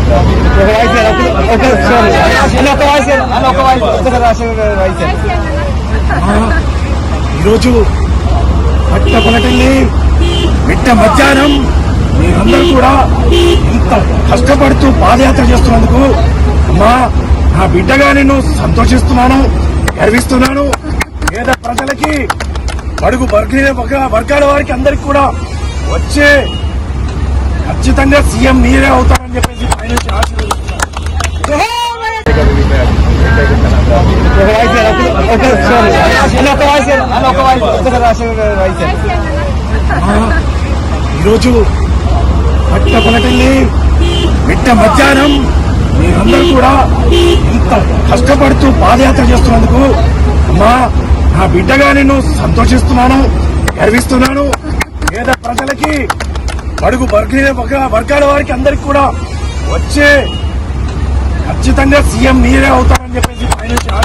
ఈరోజు పట్టపగటల్లి మిట్ట మధ్యాహ్నం మీరందరూ కూడా ఇంత కష్టపడుతూ పాదయాత్ర చేస్తున్నందుకు అమ్మా నా బిడ్డగా నేను సంతోషిస్తున్నాను, గర్విస్తున్నాను. పేద ప్రజలకి బడుగు వర్గాల వారికి అందరికి కూడా వచ్చే ఖచ్చితంగా సీఎం మీరే అవుతారని చెప్పేసి ఆయన ఆశీర్వదిస్తున్నారు. ఈరోజు పట్టపగటల్లి మిట్ట మధ్యాహ్నం మీరందరూ కూడా ఇంత కష్టపడుతూ పాదయాత్ర చేస్తున్నందుకు అమ్మా నా బిడ్డగా నేను సంతోషిస్తున్నాను, గర్విస్తున్నాను. పేద ప్రజలకి బడుగు వర్గాల వారికి అందరికి కూడా వచ్చే ఖచ్చితంగా సీఎం మీరే అవుతారని చెప్పేసి ఆయన